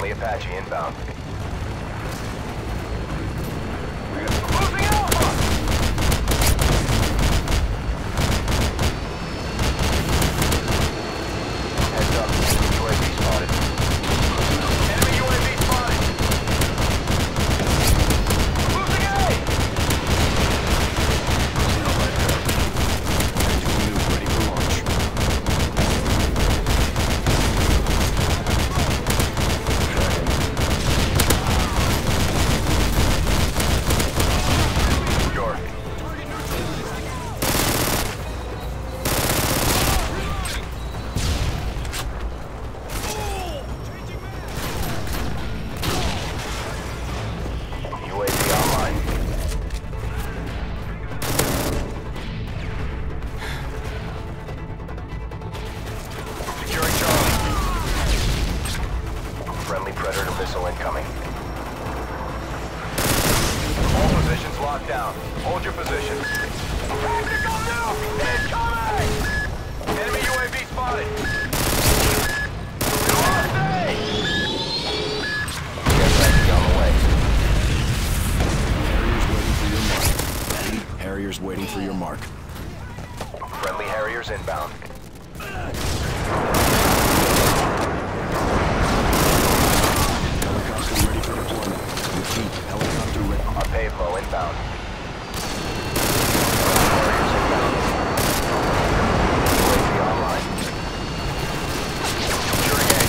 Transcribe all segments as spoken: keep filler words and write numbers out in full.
Friendly Apache inbound. Heads up, U A V spotted. Enemy U A V spotted! Losing A! Nuke ready for launch. Sure. U A V online. Securing Charlie. Friendly Predator missile incoming. All positions locked down. Hold your positions. Tactical nuke incoming! Enemy U A V spotted. Lost A! Get ready on the way. Harriers waiting for your mark. Friendly Harriers inbound. Helicopter ready for deployment. Repeat, helicopter ready. Our payload inbound. Harriers inbound. U A V online. Securing A.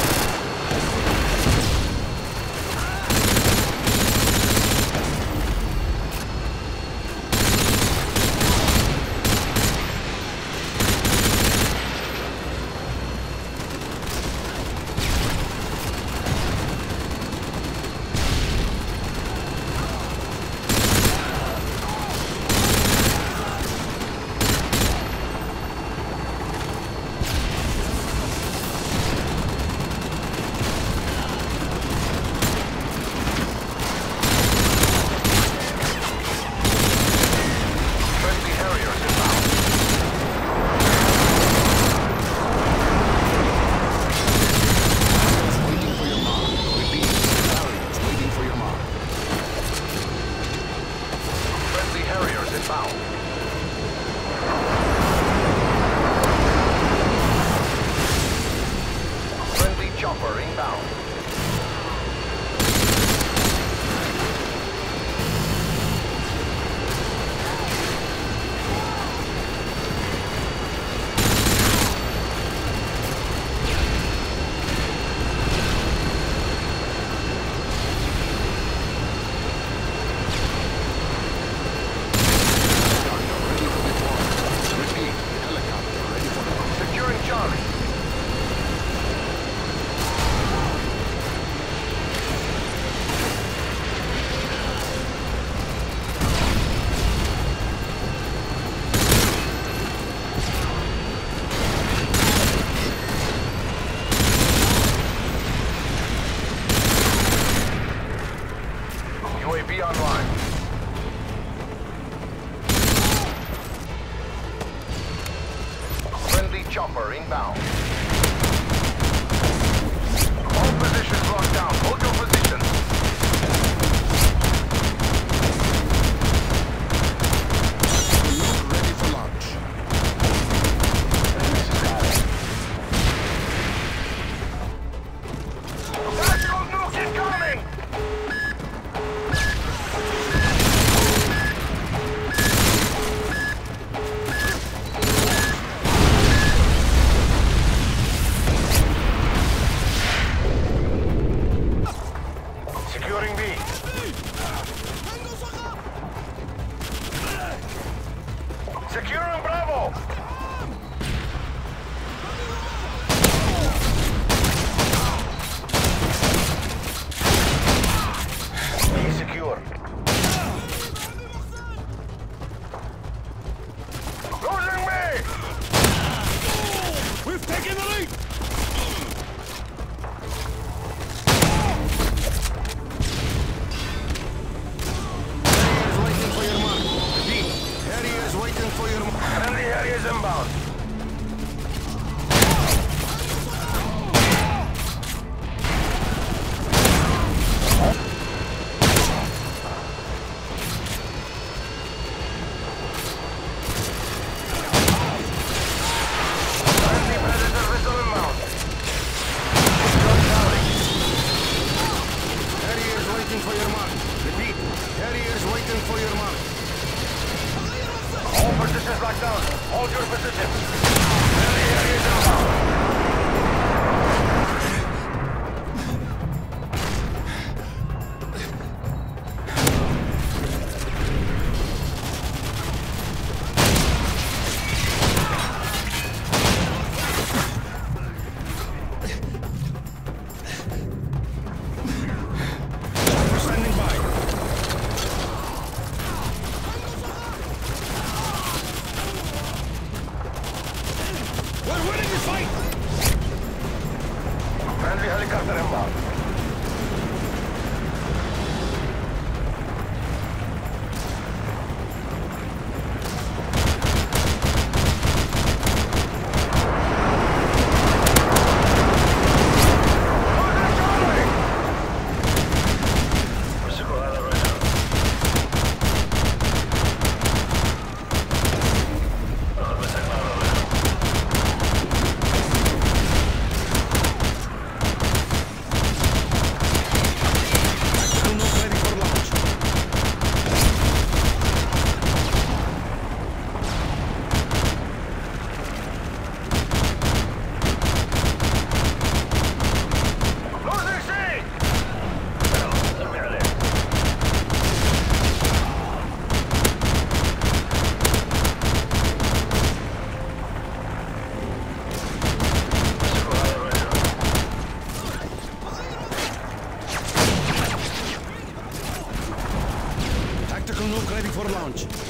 Friendly Harriers inbound. Waiting for your mark. Repeat, Harriers waiting for your mark. Friendly Harriers inbound. Friendly chopper inbound. Repeat, helicopter ready for deployment. Securing Charlie. Helicopter inbound. Tactical nuke ready for launch.